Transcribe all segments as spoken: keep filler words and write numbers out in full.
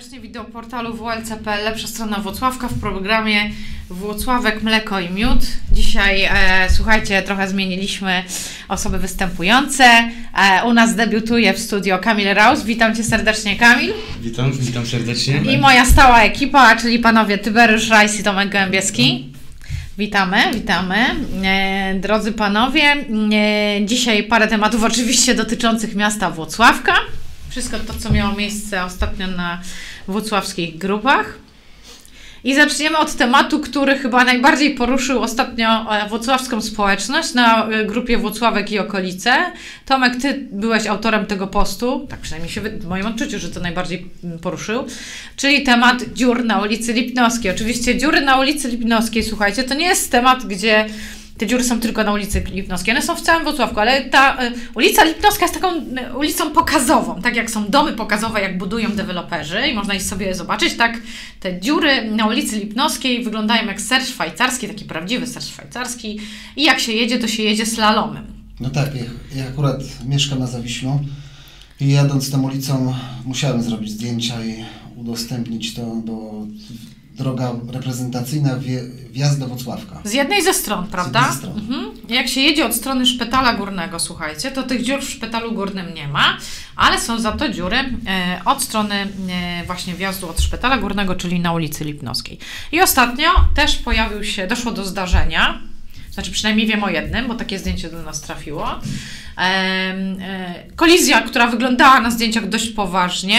serdecznie, wideo portalu w l c kropka p l, lepsza strona Włocławka w programie Włocławek, mleko i miód. Dzisiaj, e, słuchajcie, trochę zmieniliśmy osoby występujące. E, u nas debiutuje w studio Kamil Raus. Witam Cię serdecznie, Kamil. Witam, witam serdecznie. I moja stała ekipa, czyli panowie Tyberiusz Rajs i Tomek Gołębieski. Witamy, witamy. E, drodzy panowie, e, dzisiaj parę tematów oczywiście dotyczących miasta Włocławka. Wszystko to, co miało miejsce ostatnio na włocławskich grupach. I zaczniemy od tematu, który chyba najbardziej poruszył ostatnio włocławską społeczność na grupie Włocławek i okolice. Tomek, Ty byłeś autorem tego postu, tak przynajmniej się w moim odczuciu, że to najbardziej poruszył, czyli temat dziur na ulicy Lipnowskiej. Oczywiście dziury na ulicy Lipnowskiej, słuchajcie, to nie jest temat, gdzie te dziury są tylko na ulicy Lipnowskiej, one są w całym Włocławku, ale ta y, ulica Lipnowska jest taką y, ulicą pokazową, tak jak są domy pokazowe, jak budują deweloperzy i można ich sobie zobaczyć, tak te dziury na ulicy Lipnowskiej wyglądają jak ser szwajcarski, taki prawdziwy ser szwajcarski i jak się jedzie, to się jedzie slalomem. No tak, ja, ja akurat mieszkam na Zawiślu i jadąc tą ulicą musiałem zrobić zdjęcia i udostępnić to, bo droga reprezentacyjna, wjazd do Włocławka. Z jednej ze stron, prawda? Z jednej ze stron. Mhm. Jak się jedzie od strony Szpitala Górnego, słuchajcie, to tych dziur w Szpitalu Górnym nie ma, ale są za to dziury e, od strony e, właśnie wjazdu od Szpitala Górnego, czyli na ulicy Lipnowskiej. I ostatnio też pojawił się, doszło do zdarzenia, znaczy przynajmniej wiem o jednym, bo takie zdjęcie do nas trafiło. E, e, kolizja, która wyglądała na zdjęciach dość poważnie.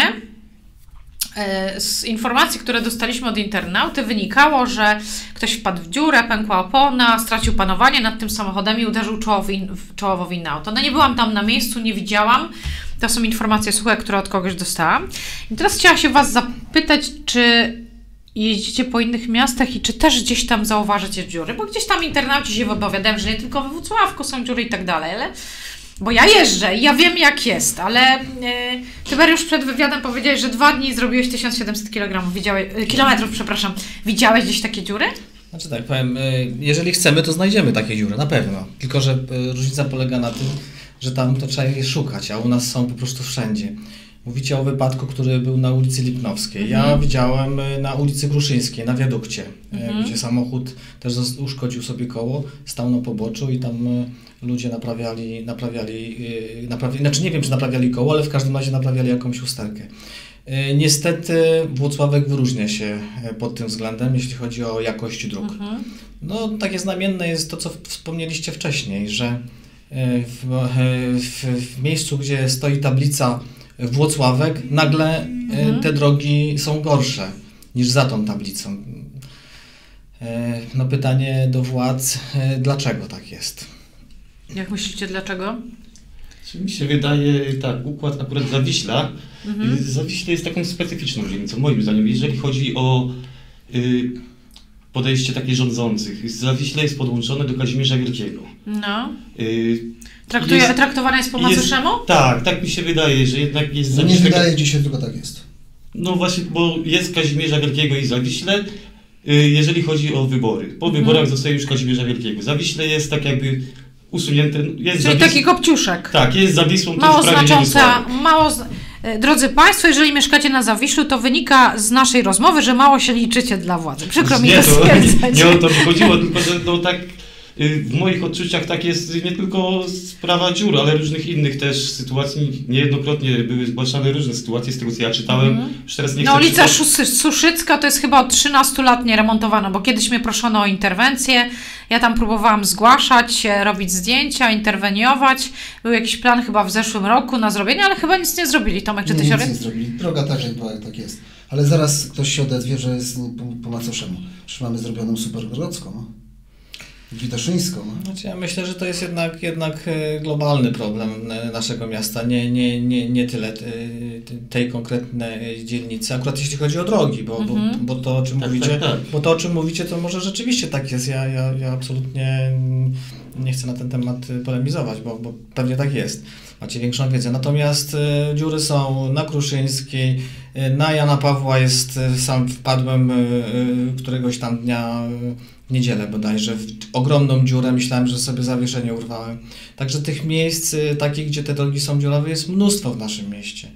Z informacji, które dostaliśmy od internauty, wynikało, że ktoś wpadł w dziurę, pękła opona, stracił panowanie nad tym samochodem i uderzył czołowo w inne auto. No nie byłam tam na miejscu, nie widziałam. To są informacje suche, które od kogoś dostałam. I teraz chciałam się Was zapytać, czy jeździcie po innych miastach i czy też gdzieś tam zauważycie dziury? Bo gdzieś tam internauci się wypowiadają, że nie tylko we Włocławku są dziury i tak dalej, ale... Bo ja jeżdżę i ja wiem, jak jest, ale e, Tyberiusz przed wywiadem powiedziałeś, że dwa dni zrobiłeś tysiąc siedemset kilogramów, widziałeś, e, kilometrów, przepraszam. Widziałeś gdzieś takie dziury? Znaczy tak, powiem, jeżeli chcemy, to znajdziemy takie dziury, na pewno. Tylko że różnica polega na tym, że tam to trzeba je szukać, a u nas są po prostu wszędzie. Mówicie o wypadku, który był na ulicy Lipnowskiej. Mhm. Ja widziałem na ulicy Kruszyńskiej, na wiadukcie, mhm. gdzie samochód też uszkodził sobie koło, stał na poboczu i tam ludzie naprawiali, naprawiali, naprawiali, znaczy nie wiem, czy naprawiali koło, ale w każdym razie naprawiali jakąś usterkę. Niestety Włocławek wyróżnia się pod tym względem, jeśli chodzi o jakość dróg. Mhm. No takie znamienne jest to, co wspomnieliście wcześniej, że w, w, w miejscu, gdzie stoi tablica Włocławek, nagle mhm. te drogi są gorsze niż za tą tablicą. No pytanie do władz, dlaczego tak jest? Jak myślicie, dlaczego? Mi się wydaje, tak, układ akurat Zawiśla. Mhm. Zawiśle jest taką specyficzną dzielnicą, moim zdaniem, jeżeli chodzi o y, podejście takich rządzących. Zawiśle jest podłączone do Kazimierza Wielkiego. No. Y, Traktuje, jest, traktowane jest po macoszemu? Tak, tak mi się wydaje, że jednak jest... No nie wydaje taka... dzisiaj, tylko tak jest. No właśnie, bo jest Kazimierza Wielkiego i Zawiśle, y, jeżeli chodzi o wybory. Po mhm. wyborach zostaje już Kazimierza Wielkiego. Zawiśle jest tak jakby usunięte... Jest Czyli Zawis... taki kopciuszek. Tak, jest Zawisłą, mało znacząca, mało zna... Drodzy Państwo, jeżeli mieszkacie na Zawiślu, to wynika z naszej rozmowy, że mało się liczycie dla władzy. Przykro mi to stwierdzać. Nie o to mi chodziło, tylko że no tak w moich odczuciach tak jest nie tylko sprawa dziur, ale różnych innych też sytuacji. Niejednokrotnie były zgłaszane różne sytuacje, z tego co ja czytałem. Mm. Już teraz nie no chcę ulica czytać. Suszycka to jest chyba od trzynastu lat nie remontowana, bo kiedyś mnie proszono o interwencję. Ja tam próbowałam zgłaszać, robić zdjęcia, interweniować. Był jakiś plan chyba w zeszłym roku na zrobienie, ale chyba nic nie zrobili. Tomek, czy ty nie, się... Nic nie zrobili. Droga tak, tak jest. Ale zaraz ktoś się odezwie, że jest po, po macoszemu. Przecież mamy zrobioną Supergrodzką. Witoszyńską. Znaczy, ja myślę, że to jest jednak, jednak globalny problem naszego miasta, nie, nie, nie, nie tyle tej konkretnej dzielnicy, akurat jeśli chodzi o drogi, bo, mhm. bo, bo, to, o czym tak, mówicie, tak, tak. bo to o czym mówicie, to może rzeczywiście tak jest. Ja, ja, ja absolutnie nie chcę na ten temat polemizować, bo, bo pewnie tak jest. Macie większą wiedzę. Natomiast y, dziury są na Kruszyńskiej, y, na Jana Pawła jest, y, sam wpadłem y, y, któregoś tam dnia y, w niedzielę bodajże, w ogromną dziurę, myślałem, że sobie zawieszenie urwałem. Także tych miejsc y, takich, gdzie te drogi są dziurawe, jest mnóstwo w naszym mieście.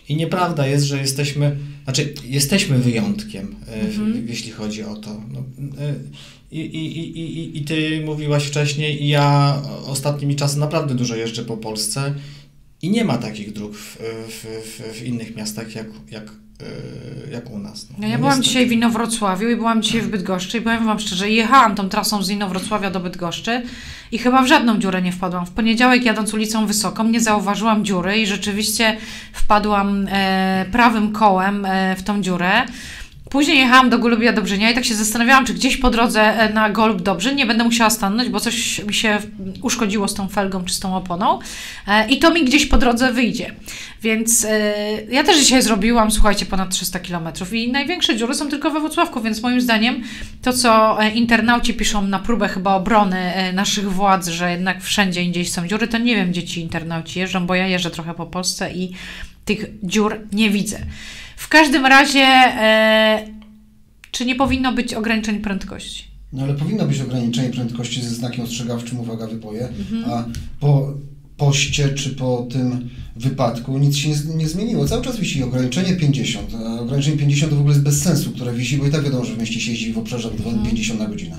I nieprawda jest, że jesteśmy, znaczy jesteśmy wyjątkiem, Mhm. jeśli chodzi o to. No, i, i, i, i, I ty mówiłaś wcześniej, i ja ostatnimi czasy naprawdę dużo jeżdżę po Polsce i nie ma takich dróg w, w, w, w innych miastach jak, jak, jak u nas. No, No ja no byłam niestety. dzisiaj w Inowrocławiu i byłam dzisiaj w Bydgoszczy i powiem Wam szczerze, jechałam tą trasą z Inowrocławia do Bydgoszczy i chyba w żadną dziurę nie wpadłam. W poniedziałek jadąc ulicą Wysoką nie zauważyłam dziury i rzeczywiście wpadłam e, prawym kołem e, w tą dziurę. Później jechałam do Golubia Dobrzynia i tak się zastanawiałam, czy gdzieś po drodze na Golub Dobrzyn nie będę musiała stanąć, bo coś mi się uszkodziło z tą felgą czy z tą oponą e, i to mi gdzieś po drodze wyjdzie. Więc e, ja też dzisiaj zrobiłam, słuchajcie, ponad trzysta kilometrów i największe dziury są tylko we Włocławku, więc moim zdaniem to, co e, internauci piszą na próbę chyba obrony e, naszych władz, że jednak wszędzie indziej są dziury, to nie wiem, gdzie ci internauci jeżdżą, bo ja jeżdżę trochę po Polsce i tych dziur nie widzę. W każdym razie, e, czy nie powinno być ograniczeń prędkości? No ale powinno być ograniczenie prędkości ze znakiem ostrzegawczym, uwaga, wyboje, Mhm. a po poście czy po tym wypadku nic się nie, nie zmieniło. Cały czas wisi ograniczenie pięćdziesiąt, a ograniczenie pięćdziesiąt to w ogóle jest bez sensu, które wisi, bo i tak wiadomo, że w mieście się jeździ w obszarze pięćdziesiąt na godzinę.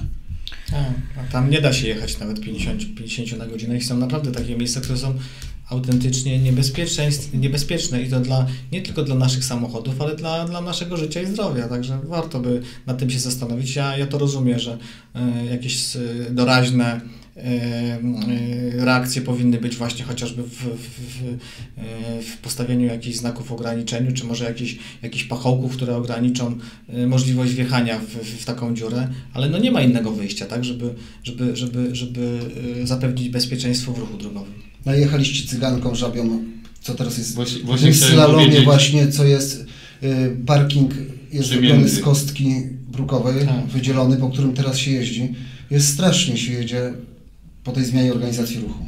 A, a tam nie da się jechać nawet pięćdziesiąt, pięćdziesiąt na godzinę i są naprawdę takie miejsca, które są autentycznie niebezpieczeństw- niebezpieczne i to dla, nie tylko dla naszych samochodów, ale dla, dla naszego życia i zdrowia, także warto by nad tym się zastanowić. Ja, ja to rozumiem, że y, jakieś y, doraźne y, y, reakcje powinny być właśnie chociażby w, w, w, y, w postawieniu jakichś znaków ograniczeniu, czy może jakichś, jakichś pachołków, które ograniczą y, możliwość wjechania w, w, w taką dziurę, ale no nie ma innego wyjścia, tak, żeby, żeby, żeby, żeby y, zapewnić bezpieczeństwo w ruchu drogowym. Najechaliście cyganką żabią, co teraz jest Właśnie- w właśnie tym chciałem slalomie powiedzieć. właśnie, co jest y, parking jest zrobiony Przemienny. z kostki brukowej, Tak. wydzielony, po którym teraz się jeździ. Jest strasznie się jedzie po tej zmianie organizacji ruchu.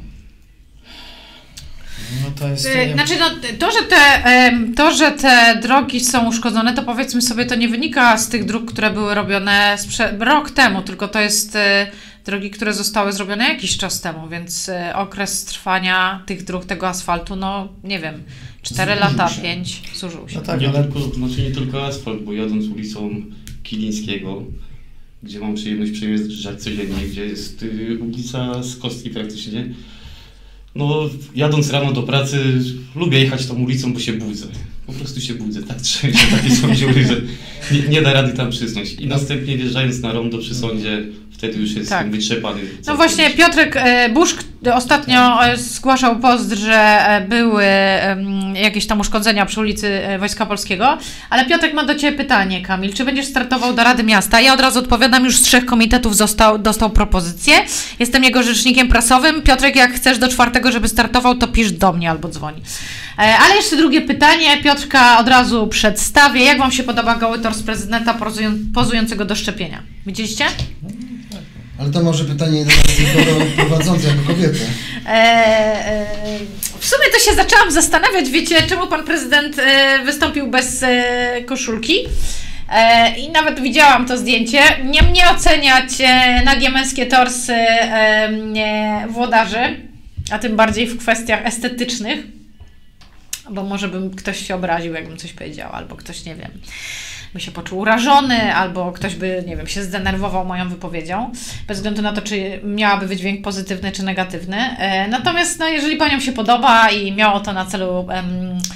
No to jest... Y, Znaczy, no, to, że te, em, to, że te drogi są uszkodzone, to powiedzmy sobie, to nie wynika z tych dróg, które były robione sprze- rok temu, tylko to jest y, drogi, które zostały zrobione jakiś czas temu, więc y, okres trwania tych dróg, tego asfaltu, no nie wiem, cztery Zużył lata, się. pięć, zużył się. No tak, nie, ale... tylko, znaczy nie tylko asfalt, bo jadąc ulicą Kilińskiego, gdzie mam przyjemność przejeżdżać codziennie, gdzie jest y, ulica z kostki praktycznie, no jadąc rano do pracy lubię jechać tą ulicą, bo się budzę. Po prostu się budzę, tak trzęsie, takie są dziury, że nie, nie da rady tam przysnąć. I następnie wjeżdżając na rondo przy sądzie, wtedy już jest Tak. wytrzepany. No właśnie, Piotrek e, Buszk ostatnio e, zgłaszał post, że e, były em, jakieś tam uszkodzenia przy ulicy e, Wojska Polskiego, ale Piotrek ma do Ciebie pytanie, Kamil, czy będziesz startował do Rady Miasta? Ja od razu odpowiadam, już z trzech komitetów został, dostał propozycję, jestem jego rzecznikiem prasowym. Piotrek, jak chcesz do czwartego, żeby startował, to pisz do mnie albo dzwoni. E, ale jeszcze drugie pytanie, Piotrka od razu przedstawię. Jak Wam się podoba goły tors prezydenta pozują, pozującego do szczepienia? Widzieliście? Ale to może pytanie do nas do prowadzącej jako kobiety. E, e, w sumie to się zaczęłam zastanawiać, wiecie, czemu pan prezydent e, wystąpił bez e, koszulki. E, I nawet widziałam to zdjęcie. Nie mnie oceniać e, nagie męskie torsy e, nie, włodarzy, a tym bardziej w kwestiach estetycznych, bo może bym ktoś się obraził, jakbym coś powiedziała, albo ktoś, nie wiem, by się poczuł urażony, albo ktoś by, nie wiem, się zdenerwował moją wypowiedzią, bez względu na to, czy miałaby wydźwięk pozytywny, czy negatywny. E, natomiast, no, jeżeli paniom się podoba i miało to na celu, em,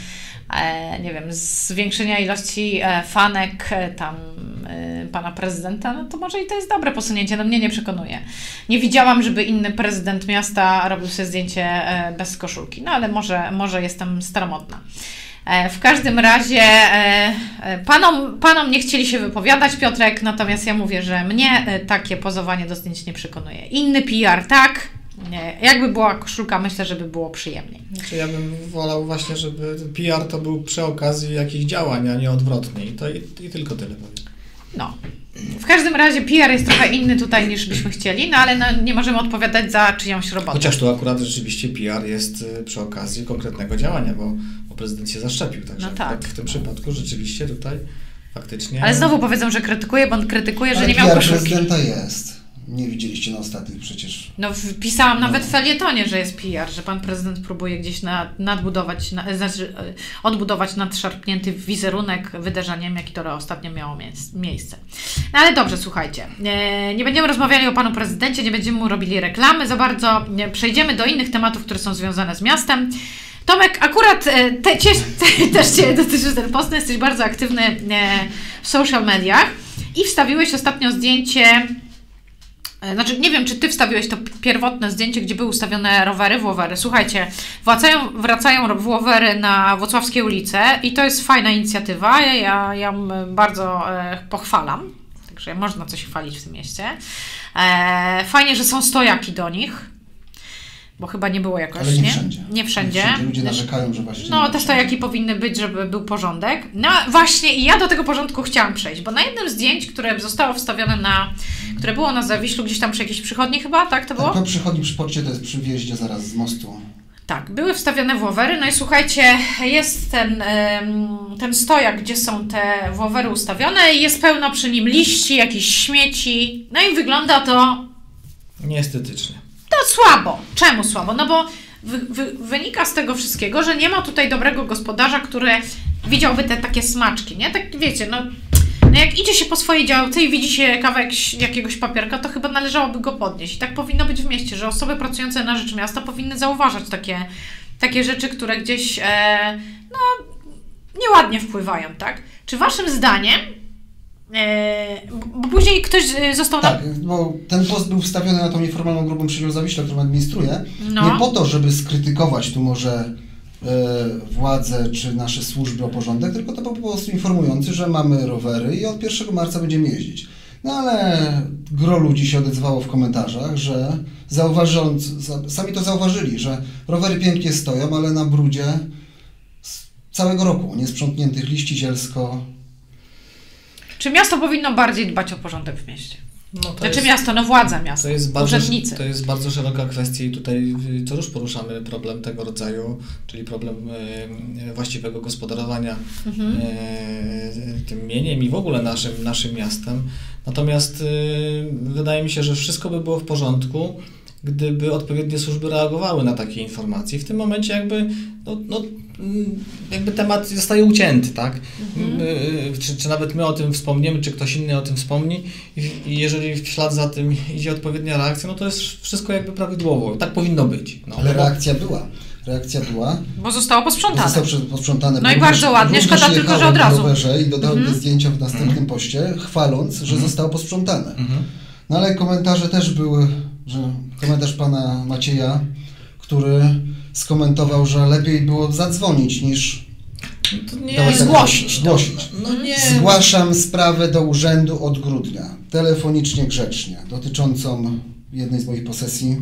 e, nie wiem, zwiększenia ilości e, fanek e, tam e, pana prezydenta, no to może i to jest dobre posunięcie, no mnie nie przekonuje. Nie widziałam, żeby inny prezydent miasta robił sobie zdjęcie e, bez koszulki, no ale może, może jestem staromodna. W każdym razie panom, panom nie chcieli się wypowiadać, Piotrek, natomiast ja mówię, że mnie takie pozowanie do zdjęć nie przekonuje. Inny P R, tak? Nie. Jakby była koszulka, myślę, żeby było przyjemniej. Znaczy ja bym wolał właśnie, żeby P R to był przy okazji jakichś działań, a nie odwrotnie. I, to, i, i tylko tyle powiem. No. W każdym razie P R jest trochę inny tutaj niż byśmy chcieli, no ale no, nie możemy odpowiadać za czyjąś robotę. Chociaż tu akurat rzeczywiście P R jest przy okazji konkretnego działania, bo, bo prezydent się zaszczepił. Także No tak. w tym przypadku rzeczywiście tutaj faktycznie... Ale znowu powiedzą, że krytykuje, bo on krytykuje, że Ale nie miał P R koszulki. prezydenta jest. Nie widzieliście na ostatnich przecież. No pisałam nawet No. w felietonie, że jest P R, że pan prezydent próbuje gdzieś nad, nadbudować, na, znaczy odbudować nadszarpnięty wizerunek wydarzeniem, jaki to ostatnio miało miejsc, miejsce. No ale dobrze, słuchajcie, nie, nie będziemy rozmawiali o panu prezydencie, nie będziemy mu robili reklamy za bardzo, nie, przejdziemy do innych tematów, które są związane z miastem. Tomek, akurat te, cie, te, też Cię dotyczy ten post, jesteś bardzo aktywny w social mediach i wstawiłeś ostatnio zdjęcie. Znaczy, nie wiem, czy Ty wstawiłeś to pierwotne zdjęcie, gdzie były ustawione rowery, Włowery. Słuchajcie, wracają, wracają Włowery na Włocławskie ulice i to jest fajna inicjatywa. Ja, ja ją bardzo e, pochwalam, także można coś chwalić w tym mieście. E, fajnie, że są stojaki do nich, bo chyba nie było jakoś, Ale nie nie? wszędzie. Nie wszędzie. Nie wszędzie. Ludzie narzekają, że właśnie No, nie te ma stojaki wszędzie. powinny być, żeby był porządek. No właśnie i ja do tego porządku chciałam przejść, bo na jednym zdjęć, które zostało wstawione na, które było na Zawiślu, gdzieś tam przy jakiejś przychodni chyba, tak to było? To przychodni przy poczcie, to jest przy wjeździe zaraz z mostu. Tak, były wstawione Włowery, no i słuchajcie, jest ten, ym, ten stojak, gdzie są te Włowery ustawione i jest pełno przy nim liści, jakichś śmieci, no i wygląda to Nieestetycznie. to słabo. Czemu słabo? No bo wy, wy, wynika z tego wszystkiego, że nie ma tutaj dobrego gospodarza, który widziałby te takie smaczki, nie? Tak wiecie, no, no jak idzie się po swojej działce i widzi się kawałek jakiegoś papierka, to chyba należałoby go podnieść. I tak powinno być w mieście, że osoby pracujące na rzecz miasta powinny zauważać takie, takie rzeczy, które gdzieś e, no, nieładnie wpływają, tak? Czy waszym zdaniem e, bo później ktoś został na... Tak, bo ten post był wstawiony na tą nieformalną grupę przy Zawiśle, którą administruję. No. Nie po to, żeby skrytykować tu może e, władze czy nasze służby o porządek, tylko to po prostu informujący, że mamy rowery i od pierwszego marca będziemy jeździć. No ale gro ludzi się odezwało w komentarzach, że zauważając, za, sami to zauważyli, że rowery pięknie stoją, ale na brudzie z całego roku, niesprzątniętych liści zielsko. Czy miasto powinno bardziej dbać o porządek w mieście? No to Znaczy jest, miasto, no władza miasta, to jest bardzo, urzędnicy. To jest bardzo szeroka kwestia i tutaj co już poruszamy problem tego rodzaju, czyli problem e, właściwego gospodarowania Mhm. e, tym mieniem i w ogóle naszym, naszym miastem. Natomiast e, wydaje mi się, że wszystko by było w porządku, gdyby odpowiednie służby reagowały na takie informacje. W tym momencie jakby, no, no, jakby temat zostaje ucięty, tak? Mhm. Czy, czy nawet my o tym wspomniemy, czy ktoś inny o tym wspomni i, i jeżeli w ślad za tym idzie odpowiednia reakcja, no to jest wszystko jakby prawidłowo. Tak powinno być. No, Ale bo- reakcja była. Reakcja była. Bo zostało posprzątane. Zostało prze- posprzątane. No i Również- bardzo ładnie, również szkoda tylko, że jechałem od razu. na rowerze i dodałem Mhm. te zdjęcia w następnym poście, chwaląc, że Mhm. zostało posprzątane. Mhm. No ale komentarze też były, że komentarz pana Macieja, który skomentował, że lepiej było zadzwonić niż To nie Dawaj, zgłosić. zgłosić. No nie. Zgłaszam sprawę do urzędu od grudnia, telefonicznie, grzecznie, dotyczącą jednej z moich posesji.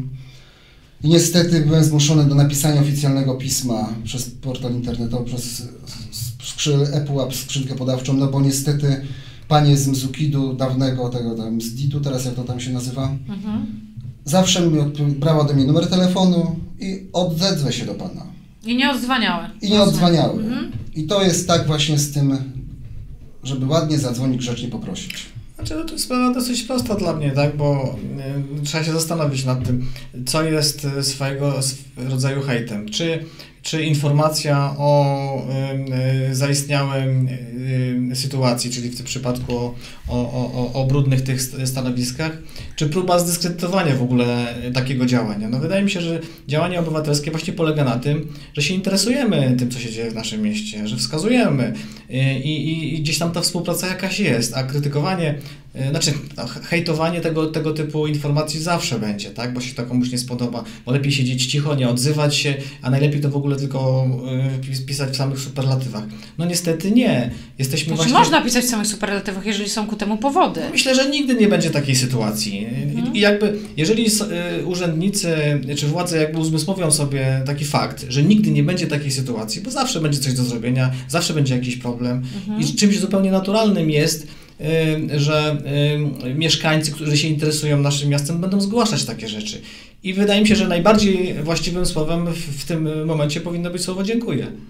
I niestety byłem zmuszony do napisania oficjalnego pisma przez portal internetowy, przez skrzyl, ePUAP, skrzynkę podawczą, no bo niestety panie z Mzukidu, dawnego tego tam, z Ditu, teraz jak to tam się nazywa, Mhm. zawsze mi odp- brała do mnie numer telefonu i odezwę się do pana. I nie odzwaniały. I nie odzwaniały. Mhm. I to jest tak właśnie z tym, żeby ładnie zadzwonić, grzecznie poprosić. Znaczy, no to jest sprawa dosyć prosta dla mnie, tak, bo y, trzeba się zastanowić nad tym, co jest y, swojego sw- rodzaju hejtem. Czy, czy informacja o y, y, zaistniałej y, sytuacji, czyli w tym przypadku o, o, o, o brudnych tych st- stanowiskach, czy próba zdyskredytowania w ogóle takiego działania. No wydaje mi się, że działanie obywatelskie właśnie polega na tym, że się interesujemy tym, co się dzieje w naszym mieście, że wskazujemy i, i, i gdzieś tam ta współpraca jakaś jest, a krytykowanie, znaczy no, hejtowanie tego, tego typu informacji zawsze będzie, tak, bo się to komuś nie spodoba, bo lepiej siedzieć cicho, nie odzywać się, a najlepiej to w ogóle tylko y, pisać w samych superlatywach. No niestety nie. Jesteśmy Znaczy, właśnie... można pisać w samych superlatywach, jeżeli są ku temu powody. Myślę, że nigdy nie będzie takiej sytuacji. Mhm. I jakby, jeżeli s- y, urzędnicy czy władze jakby uzmysłowią sobie taki fakt, że nigdy nie będzie takiej sytuacji, bo zawsze będzie coś do zrobienia, zawsze będzie jakiś problem Mhm. i czymś zupełnie naturalnym jest, y, że y, mieszkańcy, którzy się interesują naszym miastem, będą zgłaszać takie rzeczy. I wydaje mi się, że najbardziej właściwym słowem w, w tym momencie powinno być słowo dziękuję.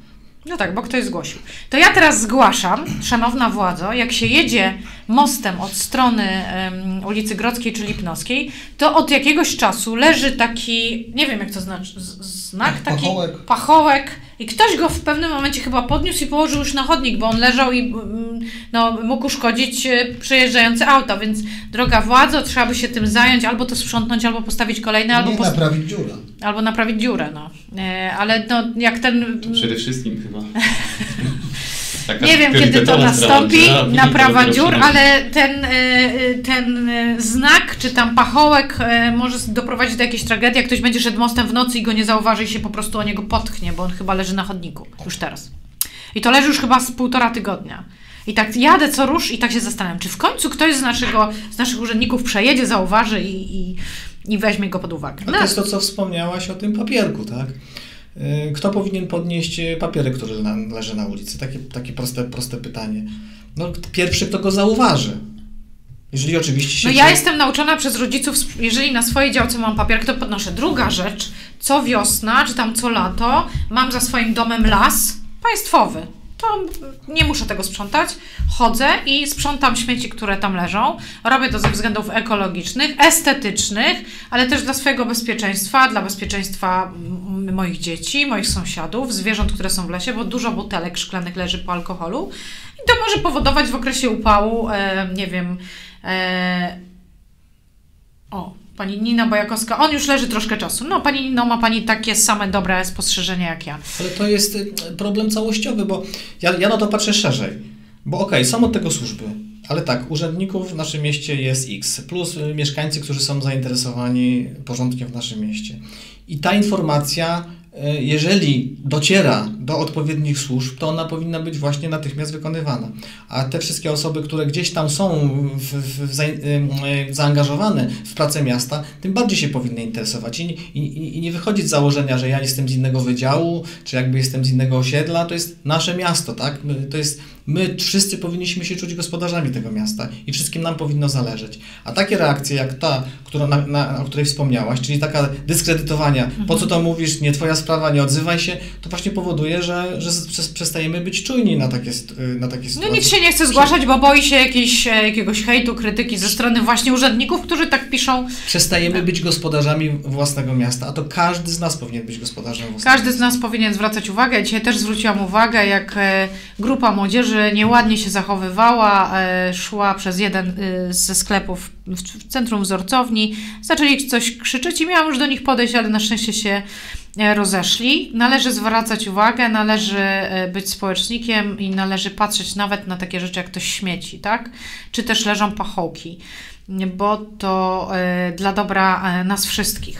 No tak, bo ktoś zgłosił. To ja teraz zgłaszam, szanowna władzo, jak się jedzie mostem od strony um, ulicy Grodzkiej czy Lipnowskiej, to od jakiegoś czasu leży taki, nie wiem jak to znaczy, znak, taki pachołek. pachołek i ktoś go w pewnym momencie chyba podniósł i położył już na chodnik, bo on leżał i no, mógł uszkodzić przejeżdżające auta, więc droga władzo, trzeba by się tym zająć, albo to sprzątnąć, albo postawić kolejne, albo Nie post- naprawić dziurę. Albo naprawić dziurę, no. E, ale no, jak ten... To przede wszystkim chyba. Taka Nie wiem, kiedy to priorytetowa nastąpi, sprawa, dziura, naprawa później dziur, dopiero ale ten, y, ten y, znak, czy tam pachołek y, może doprowadzić do jakiejś tragedii, jak ktoś będzie szedł mostem w nocy i go nie zauważy i się po prostu o niego potknie, bo on chyba leży na chodniku, już teraz. I to leży już chyba z półtora tygodnia. I tak jadę co rusz i tak się zastanawiam, czy w końcu ktoś z, naszego, z naszych urzędników przejedzie, zauważy i, i, i weźmie go pod uwagę. A to jest to, co wspomniałaś o tym papierku, tak? Kto powinien podnieść papierek, który leży na ulicy? Takie, takie proste, proste pytanie. No, pierwszy, kto go zauważy. Jeżeli oczywiście się... No ja jestem nauczona przez rodziców, jeżeli na swojej działce mam papierek, to podnoszę. Druga rzecz, co wiosna, czy tam co lato, mam za swoim domem las państwowy. To nie muszę tego sprzątać. Chodzę i sprzątam śmieci, które tam leżą. Robię to ze względów ekologicznych, estetycznych, ale też dla swojego bezpieczeństwa, dla bezpieczeństwa moich dzieci, moich sąsiadów, zwierząt, które są w lesie, bo dużo butelek szklanych leży po alkoholu. I to może powodować w okresie upału, e, nie wiem, e, o, pani Nina Bojakowska, on już leży troszkę czasu. No, pani Nino, ma pani takie same dobre spostrzeżenia jak ja. Ale to jest problem całościowy, bo ja, ja na to patrzę szerzej. Bo okej, okay, są od tego służby, ale tak, urzędników w naszym mieście jest X, plus mieszkańcy, którzy są zainteresowani porządkiem w naszym mieście. I ta informacja, jeżeli dociera do odpowiednich służb, to ona powinna być właśnie natychmiast wykonywana. A te wszystkie osoby, które gdzieś tam są w, w, za, zaangażowane w pracę miasta, tym bardziej się powinny interesować. I, i, I nie wychodzić z założenia, że ja jestem z innego wydziału, czy jakby jestem z innego osiedla, to jest nasze miasto, tak? My, to jest, my wszyscy powinniśmy się czuć gospodarzami tego miasta i wszystkim nam powinno zależeć. A takie reakcje jak ta, która, na, na, o której wspomniałaś, czyli taka dyskredytowania, mhm. po co to mówisz, nie twoja sprawa, nie odzywaj się, to właśnie powoduje, że, że przestajemy być czujni na takie, na takie sytuacje. No nikt się nie chce zgłaszać, bo boi się jakiejś, jakiegoś hejtu, krytyki ze strony właśnie urzędników, którzy tak piszą. Przestajemy być gospodarzami własnego miasta, a to każdy z nas powinien być gospodarzem własnego Każdy z nas powinien zwracać uwagę. Dzisiaj też zwróciłam uwagę, jak grupa młodzieży nieładnie się zachowywała, szła przez jeden ze sklepów w centrum wzorcowni, zaczęli coś krzyczeć i miałam już do nich podejść, ale na szczęście się rozeszli. Należy zwracać uwagę, należy być społecznikiem i należy patrzeć nawet na takie rzeczy jak to śmieci, tak? Czy też leżą pachołki, bo to y, dla dobra y, nas wszystkich.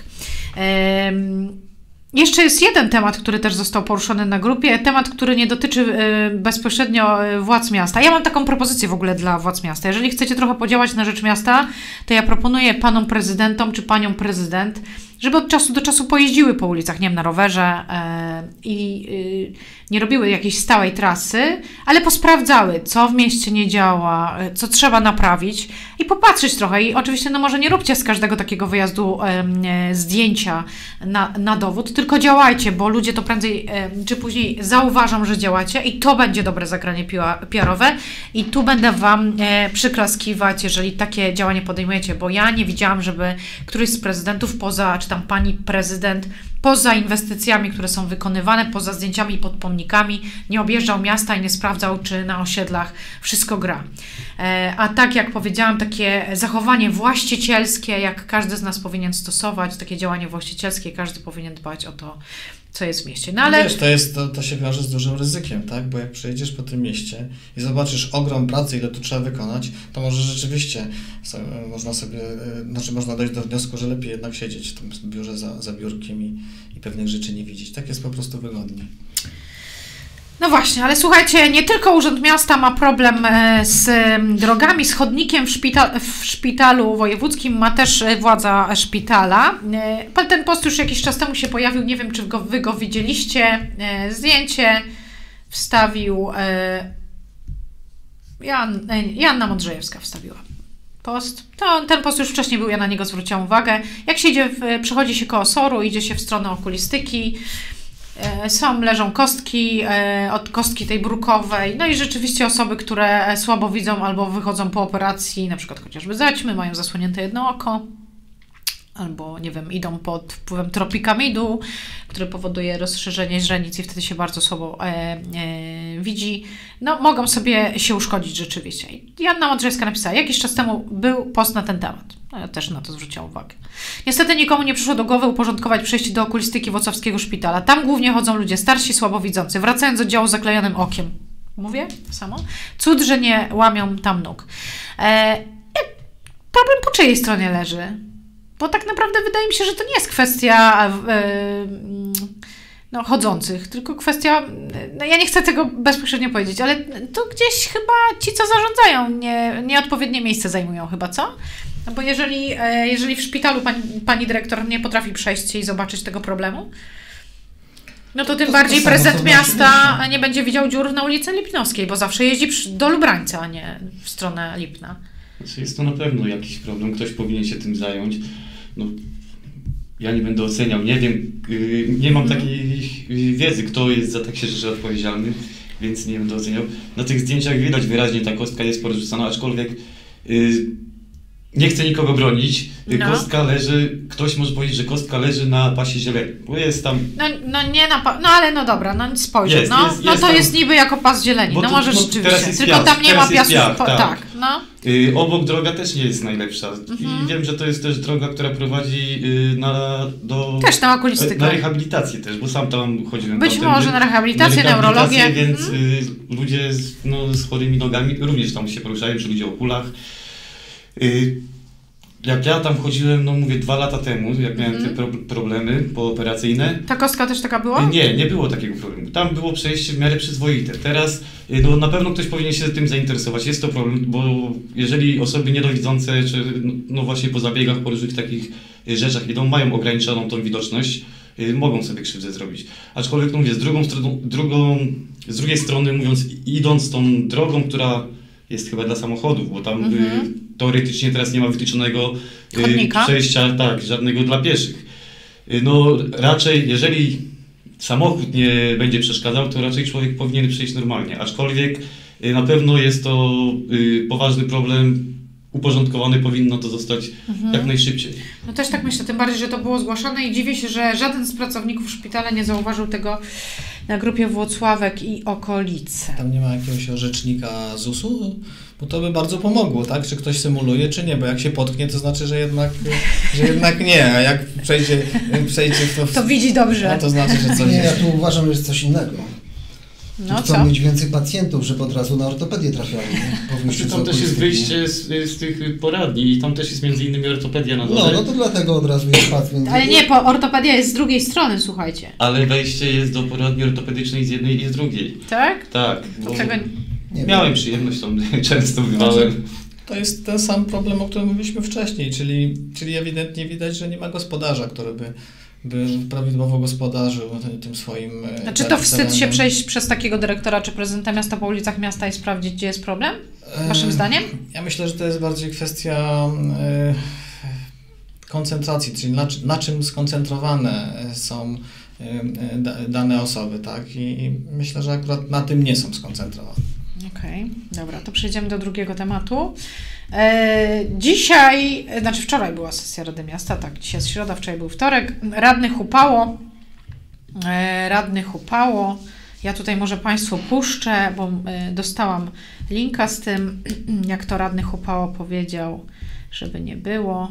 Y, Jeszcze jest jeden temat, który też został poruszony na grupie, temat, który nie dotyczy y, bezpośrednio y, władz miasta. Ja mam taką propozycję w ogóle dla władz miasta. Jeżeli chcecie trochę podziałać na rzecz miasta, to ja proponuję panom prezydentom czy paniom prezydent, żeby od czasu do czasu pojeździły po ulicach, nie wiem, na rowerze y, i y, nie robiły jakiejś stałej trasy, ale posprawdzały, co w mieście nie działa, y, co trzeba naprawić i popatrzeć trochę. I oczywiście, no może nie róbcie z każdego takiego wyjazdu y, y, zdjęcia na, na dowód, tylko działajcie, bo ludzie to prędzej y, czy później zauważą, że działacie i to będzie dobre zagranie P R owe i tu będę Wam y, przyklaskiwać, jeżeli takie działanie podejmujecie, bo ja nie widziałam, żeby któryś z prezydentów poza, czy tam pani prezydent, poza inwestycjami, które są wykonywane, poza zdjęciami i podpomnikami, nie objeżdżał miasta i nie sprawdzał, czy na osiedlach wszystko gra. A tak jak powiedziałam, takie zachowanie właścicielskie, jak każdy z nas powinien stosować, takie działanie właścicielskie, każdy powinien dbać o to, co jest w mieście. No ale... Wiesz, to, jest, to, to się wiąże z dużym ryzykiem, tak? Bo jak przejedziesz po tym mieście i zobaczysz ogrom pracy, ile tu trzeba wykonać, to może rzeczywiście sobie, można sobie, znaczy można dojść do wniosku, że lepiej jednak siedzieć w tym biurze za, za biurkiem i, i pewnych rzeczy nie widzieć. Tak jest po prostu wygodniej. No właśnie, ale słuchajcie, nie tylko Urząd Miasta ma problem z drogami, z chodnikiem w, szpital, w szpitalu wojewódzkim, ma też władza szpitala. Ten post już jakiś czas temu się pojawił, nie wiem, czy go, wy go widzieliście. Zdjęcie wstawił Jan, Joanna Modrzejewska wstawiła post. To, ten post już wcześniej był, ja na niego zwróciłam uwagę. Jak się idzie, w, przechodzi się koło S O R-u, idzie się w stronę okulistyki, Są, leżą kostki, od kostki tej brukowej, no i rzeczywiście osoby, które słabo widzą albo wychodzą po operacji, na przykład chociażby zaćmy, mają zasłonięte jedno oko, albo nie wiem, idą pod wpływem tropikamidu, który powoduje rozszerzenie źrenic i wtedy się bardzo słabo e, e, widzi. No, mogą sobie się uszkodzić rzeczywiście. Joanna Modrzejska napisała, jakiś czas temu był post na ten temat. No, ja też na to zwróciłam uwagę. Niestety nikomu nie przyszło do głowy uporządkować przejście do okulistyki Włocławskiego Szpitala. Tam głównie chodzą ludzie starsi, słabowidzący. Wracając do działu z zaklejonym okiem. Mówię samo? Cud, że nie łamią tam nóg. E, problem po czyjej stronie leży? Bo tak naprawdę wydaje mi się, że to nie jest kwestia yy, no, chodzących, tylko kwestia, no ja nie chcę tego bezpośrednio powiedzieć, ale to gdzieś chyba ci, co zarządzają, nie, nieodpowiednie miejsce zajmują chyba, co? No bo jeżeli, yy, jeżeli w szpitalu pani, pani dyrektor nie potrafi przejść i zobaczyć tego problemu, no to tym to bardziej to samo, prezydent co miasta znaczy, nie będzie widział dziur na ulicy Lipnowskiej, bo zawsze jeździ przy, do Lubrańca, a nie w stronę Lipna. Znaczy jest to na pewno jakiś problem, ktoś powinien się tym zająć. No, ja nie będę oceniał, nie wiem, yy, nie mam Mhm. takiej wiedzy, kto jest za takie rzeczy odpowiedzialny, więc nie będę oceniał. Na tych zdjęciach widać wyraźnie, ta kostka jest porzucana, aczkolwiek yy, nie chcę nikogo bronić. Yy, No. Kostka leży, ktoś może powiedzieć, że kostka leży na pasie zieleni, bo jest tam... No, no nie na pa- no ale no dobra, no spojrzę, Jest, no, jest, no jest to tam- jest niby jako pas zieleni, Bo no to- może no rzeczywiście, teraz jest tylko piach, tam nie teraz ma jest piasów, piach, po- tak. tak, no. Yy, obok droga też nie jest najlepsza Mhm. i wiem, że to jest też droga, która prowadzi yy, na, do... Też na okulistykę. Na rehabilitację też, bo sam tam chodziłem. Być tamtędy. może na rehabilitację, Na rehabilitację, neurologię. Więc Mhm. y, ludzie z, no, z chorymi nogami również tam się poruszają, czy ludzie o kulach. Y, jak ja tam chodziłem, no mówię, dwa lata temu, jak miałem Mhm. te pro, problemy pooperacyjne, Ta kostka też taka była? nie, nie było takiego problemu. Tam było przejście w miarę przyzwoite. Teraz y, no, na pewno ktoś powinien się tym zainteresować. Jest to problem, bo jeżeli osoby niedowidzące, czy no, no właśnie po zabiegach, po różnych takich y, rzeczach idą, mają ograniczoną tą widoczność, y, mogą sobie krzywdę zrobić. Aczkolwiek, no mówię, z drugą stroną, drugą, z drugiej strony mówiąc, idąc tą drogą, która jest chyba dla samochodów, bo tam Mhm. y, teoretycznie teraz nie ma wytyczonego y, Chodnika? przejścia, tak, żadnego dla pieszych. Y, no raczej, jeżeli samochód nie będzie przeszkadzał, to raczej człowiek powinien przejść normalnie. Aczkolwiek y, na pewno jest to y, poważny problem, uporządkowane powinno to zostać Mhm. jak najszybciej. No też tak myślę, tym bardziej, że to było zgłaszane i dziwię się, że żaden z pracowników szpitala nie zauważył tego na grupie Włocławek i okolice. Tam nie ma jakiegoś orzecznika Z U S-u? Bo to by bardzo pomogło, tak? Czy ktoś symuluje, czy nie? Bo jak się potknie, to znaczy, że jednak, że jednak nie, a jak przejdzie, przejdzie to... To widzi dobrze. No to znaczy, że coś Nie, ja jest. tu uważam, że jest coś innego. No Chcą co? mieć więcej pacjentów, żeby od razu na ortopedię trafiali. nie? Po wyjściu Znaczy, z tam też jest okulistyki. wyjście z, z tych poradni i tam też jest między innymi ortopedia na No, dole. no to dlatego od razu jest pacjent. Ale nie, po ortopedia jest z drugiej strony, słuchajcie. Ale wejście jest do poradni ortopedycznej z jednej i z drugiej. Tak? Tak. To bo tego... Nie miałem wiem. przyjemność tam często bywałem. To jest ten sam problem, o którym mówiliśmy wcześniej, czyli, czyli ewidentnie widać, że nie ma gospodarza, który by, by prawidłowo gospodarzył tym swoim... e, Znaczy to wstyd się terenem. przejść przez takiego dyrektora czy prezydenta miasta po ulicach miasta i sprawdzić, gdzie jest problem? Waszym E, zdaniem? Ja myślę, że to jest bardziej kwestia e, koncentracji, czyli na, czy- na czym skoncentrowane są e, da, dane osoby, tak? I, I myślę, że akurat na tym nie są skoncentrowane. Okej, dobra, to przejdziemy do drugiego tematu. E, dzisiaj, e, znaczy wczoraj była sesja Rady Miasta, tak, dzisiaj jest środa, wczoraj był wtorek. Radnych upało, e, radnych upało. Ja tutaj może Państwu puszczę, bo e, dostałam linka z tym, jak to radnych upało powiedział, żeby nie było.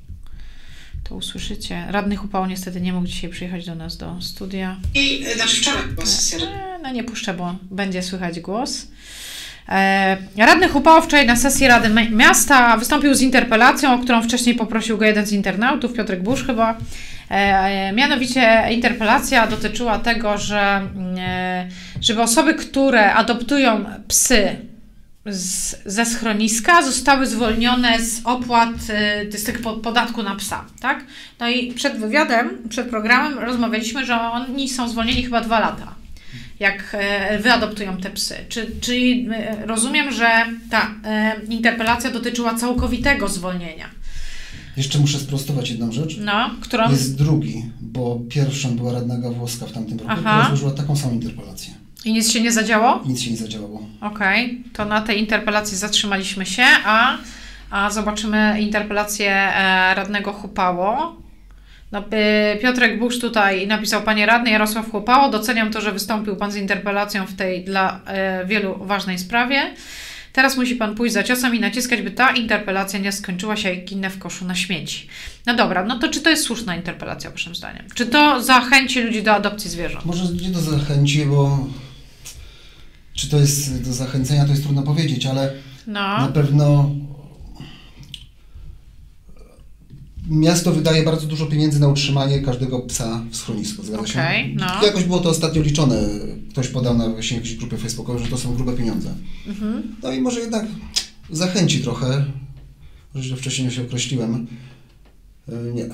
To usłyszycie. Radny Hupało niestety nie mógł dzisiaj przyjechać do nas do studia. I, znaczy wczoraj była sesja. No nie puszczę, bo będzie słychać głos. E, radny Hupało wczoraj na sesji Rady Miasta wystąpił z interpelacją, o którą wcześniej poprosił go jeden z internautów, Piotrek Busz chyba. E, mianowicie interpelacja dotyczyła tego, że e, żeby osoby, które adoptują psy z, ze schroniska zostały zwolnione z opłat, y, z tych po, podatku na psa, tak? No i przed wywiadem, przed programem rozmawialiśmy, że oni są zwolnieni chyba dwa lata, jak y, wyadoptują te psy. Czy, czyli y, rozumiem, że ta y, interpelacja dotyczyła całkowitego zwolnienia. Jeszcze muszę sprostować jedną rzecz. No, którą? Jest drugi, bo pierwszą była radna Gawłowska w tamtym roku, Aha. która złożyła taką samą interpelację. I nic się nie zadziało? I nic się nie zadziałało. Okej, okay. To na tej interpelacji zatrzymaliśmy się, a, a zobaczymy interpelację e, radnego Chupało. No, y, Piotrek Busz tutaj napisał: Panie radny Jarosław Chupało, doceniam to, że wystąpił Pan z interpelacją w tej dla e, wielu ważnej sprawie. Teraz musi Pan pójść za ciosem i naciskać, by ta interpelacja nie skończyła się jak inne w koszu na śmieci. No dobra, no to czy to jest słuszna interpelacja Waszym zdaniem? Czy to zachęci ludzi do adopcji zwierząt? Może nie do zachęci, bo czy to jest do zachęcenia, to jest trudno powiedzieć, ale no. na pewno miasto wydaje bardzo dużo pieniędzy na utrzymanie każdego psa w schronisku, zgadza się? Okay, no. Jakoś było to ostatnio liczone. Ktoś podał na właśnie jakiejś grupie facebookowej, że to są grube pieniądze. Mhm. No i może jednak zachęci trochę. Może źle wcześniej się określiłem. Yy, nie. Yy,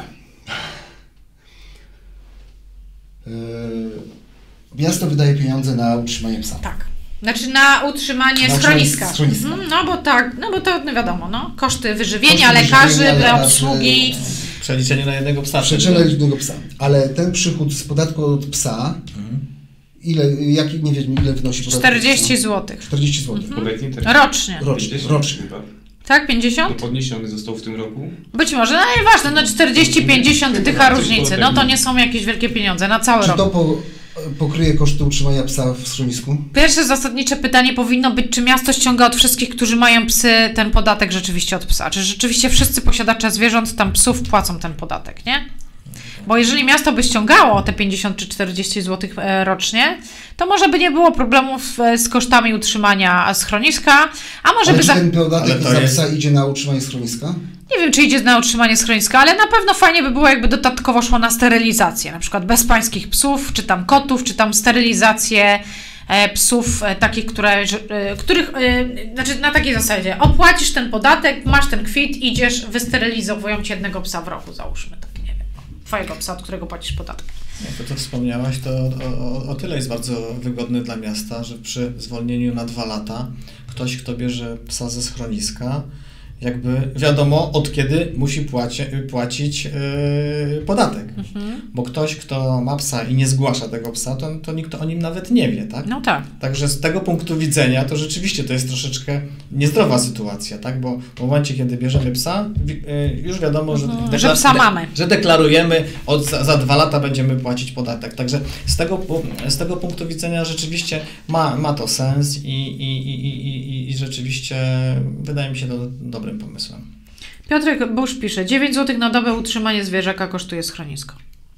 miasto wydaje pieniądze na utrzymanie psa. Tak. Znaczy na utrzymanie na schroniska. schroniska. Mhm, no bo tak, no bo to no wiadomo, no. Koszty wyżywienia, Koszty lekarzy, wyżywienia, lekarzy, obsługi. Przeliczenie na jednego psa. Przeliczenie na jednego psa. Ale ten przychód z podatku od psa, mhm. ile, jaki, nie wiem, ile wynosi podatek czterdzieści złotych. czterdzieści złotych. Mhm. Rocznie. Rocznie. Rocznie. Tak, pięćdziesiąt? To podniesiony został w tym roku? Być może, no nieważne, no czterdzieści pięćdziesiąt dycha różnicy, no to nie są jakieś wielkie pieniądze na cały Czy rok. to po, pokryje koszty utrzymania psa w schronisku? Pierwsze zasadnicze pytanie powinno być, czy miasto ściąga od wszystkich, którzy mają psy, ten podatek rzeczywiście od psa. Czy rzeczywiście wszyscy posiadacze zwierząt, tam psów, płacą ten podatek, nie? Bo jeżeli miasto by ściągało te pięćdziesiąt czy czterdzieści złotych rocznie, to może by nie było problemów z kosztami utrzymania schroniska, a może ale by... czy za... ten podatek za jest... psa idzie na utrzymanie schroniska? Nie wiem, czy idzie na utrzymanie schroniska, ale na pewno fajnie by było, jakby dodatkowo szło na sterylizację, na przykład bezpańskich psów, czy tam kotów, czy tam sterylizację e, psów e, takich, które, e, których, e, znaczy na takiej zasadzie, opłacisz ten podatek, masz ten kwit, idziesz, wysterylizowują ci jednego psa w roku, załóżmy, tak, nie wiem, twojego psa, od którego płacisz podatek. Jak to, to wspomniałaś, to o, o, o tyle jest bardzo wygodny dla miasta, że przy zwolnieniu na dwa lata ktoś, kto bierze psa ze schroniska, jakby wiadomo, od kiedy musi płaci, płacić yy, podatek. Mhm. Bo ktoś, kto ma psa i nie zgłasza tego psa, to, to nikt o nim nawet nie wie, tak? No tak. Także z tego punktu widzenia to rzeczywiście to jest troszeczkę niezdrowa sytuacja, tak? Bo w momencie, kiedy bierzemy psa, yy, już wiadomo, że, mhm. że psa mamy. Że deklarujemy, od, za, za dwa lata będziemy płacić podatek. Także z tego, z tego punktu widzenia rzeczywiście ma, ma to sens i, i, i, i, i rzeczywiście wydaje mi się to dobre pomysłem. Piotrek Busz pisze, dziewięć złotych na dobę utrzymanie zwierzaka kosztuje schronisko.